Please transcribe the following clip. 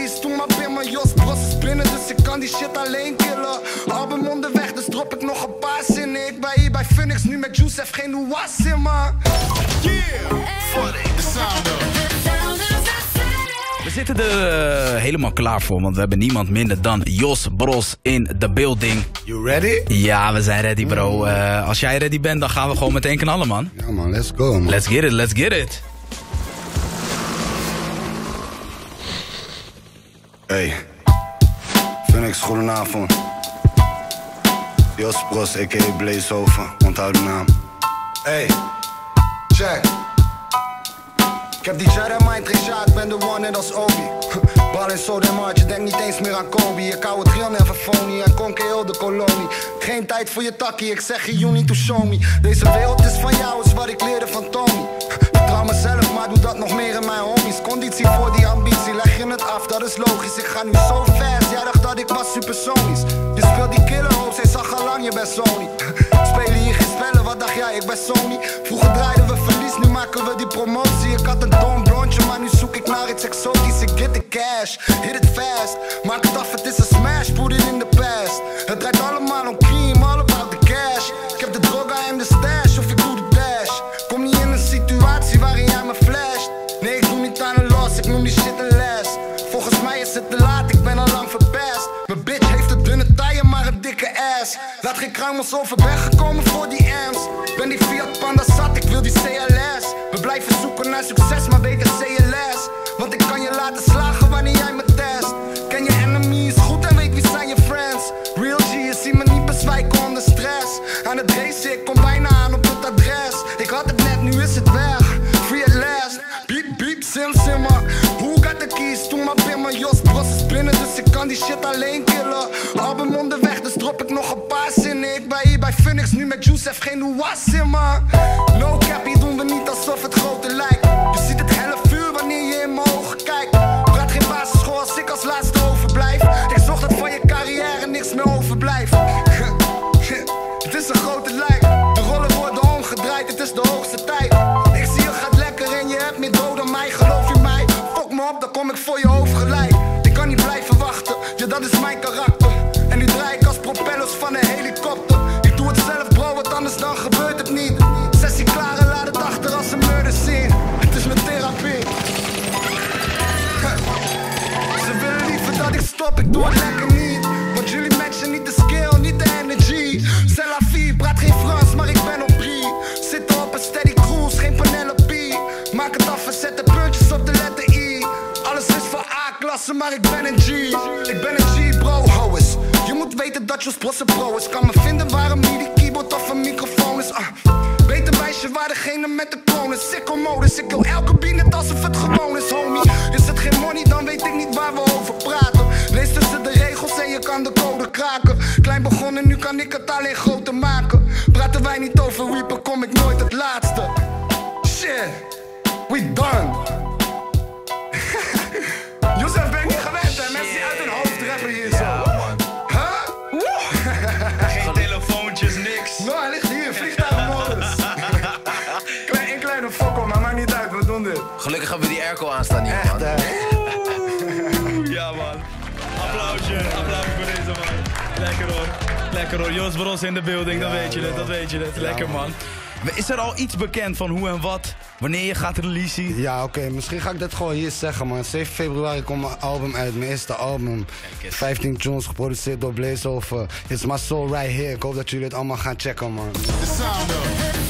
keys, doe maar binnen. Jos Bros is binnen, dus ik kan die shit alleen killen. Album onderweg, dus drop ik nog een paar zinnen. Ik ben hier bij Phoenix, nu met Juice, heb geen was in man. Yeah, funny, the sound of. We zitten er helemaal klaar voor, want we hebben niemand minder dan Jos Bros in the building. You ready? Ja, we zijn ready, bro. Als jij ready bent, dan gaan we gewoon meteen knallen, man. Ja man, let's go man. Let's get it, let's get it. Hey, Phoenix, goedenavond. Jos Bros, a.k.a. Blazeover, onthoud de naam. Hey, check. Ik heb die Jedi mind Trisha, ik ben de one net als Obi. Ball en so damn hard, je denkt niet eens meer aan Kobe. Ik hou het real never phony en conquer heel de kolonie. Geen tijd voor je takkie, ik zeg je you need to show me. Deze wereld is van jou, is wat ik leerde van Tony. Vertrouw mezelf, maar doe dat nog meer in mijn homies. Conditie voor die ambitie, leg je het af, dat is logisch. Ik ga nu zo fast, jij dacht dat ik was supersonisch. Je speelt die killer hoofd, zij zag al lang, je bent Sony. Spelen hier geen spellen, wat dacht jij, ik ben Sony. Vroeger draaiden we verlies, nu maken we die promotie. Ik had een dom blondje, maar nu zoek ik naar iets exotisch. Ik get the cash, hit it fast. Maak het af, het is een smash, put it in the past. Het draait allemaal om cream, all about the cash. Ik heb de droga en de stash, of ik doe de dash. Kom niet in een situatie waarin jij me flasht. Nee, ik doe niet aan een los, ik noem die shit een les. Volgens mij is het te laat, ik ben al lang verpest. Mijn bitch heeft een dunne taille, maar een dikke ass. Laat geen kruimels overweg gekomen voor die M's. Ben die Fiat Panda zat, ik wil die CLS. We blijven zoeken naar succes, maar beter CLS. Want ik kan je laten slagen wanneer jij me test. Ken je enemies goed en weet wie zijn je friends. Real G, je ziet me niet bezwijken onder stress. Aan het racen, ik kom bijna aan op het adres. Ik had het net, nu is het weg. Free at last. Beep, beep, sim, simmer. Who got the keys, doe maar binnen. Jos Bros is binnen, dus ik kan die shit alleen killen. Album onderweg, dus drop ik nog een paar zinnen. Ik ben hier bij Phoenix, nu met Juice, heb geen was in man. No cap, hier doen we niet alsof het grote lijkt. Je ziet het helle vuur wanneer je in mijn ogen kijkt. Praat geen basisschool als ik als laatste overblijf. Ik zorg dat van je carrière niks meer overblijft. Het is een grote lijk. De rollen worden omgedraaid, het is de hoogste tijd. Ik zie je gaat lekker en je hebt meer dood dan mij. Geloof je mij? Fok me op, dan kom ik voor je overgeleid. Ik kan niet blijven wachten, ja dat is mijn karakter. En nu draai ik als propellers van een helikopter. Ik doe het zelf bro, want anders dan gebeurt het niet. Sessie klaar en laat het achter als een murder scene. Het is mijn therapie. Ze willen liever dat ik stop, ik doe het lekker niet. Want jullie matchen niet de skill, niet de energy. C'est la vie, praat geen Frans, maar ik ben op brie. Zitten op een steady cruise, geen Penelope. Maak het af en zet de puntjes op de letter I. Alles is van A-klasse, maar ik ben een G. Ik ben een G, bro, hou eens. Je moet weten dat Jos Bros een pro is. Kan me vinden waar een MIDI keyboard of een microfoon is. Weet een wijsje waar degene met de kroon is. Sicko modus, ik wil elke beat net alsof het gewoon is, homie. Is het geen money, dan weet ik niet waar we over praten. Lees tussen de regels en je kan de code kraken. Klein begonnen, nu kan ik het alleen groter maken. Praten wij niet over Reaper, kom ik nooit het laatste. Shit, we done. Joseph ben ik niet gewend, hè? Mensen die uit hun hoofd rappen hier zo. Geen telefoontjes, niks. Nou, hij ligt hier, vliegtuigmodus. Een kleine fokkel, maar maakt niet uit, we doen dit. Gelukkig hebben we die airco aanstaan hier, man. Ja, man. Applausje voor deze man. Lekker hoor. Lekker hoor. Jos Bros in de building, dan weet je het, dat weet je het. Lekker man. Is er al iets bekend van hoe en wat? Wanneer je gaat releasen? Ja, oké, misschien ga ik dat gewoon hier zeggen, man. 7 februari komt mijn album uit, mijn eerste album. 15 tunes geproduceerd door Blazeover. It's my soul right here. Ik hoop dat jullie het allemaal gaan checken, man. The sound of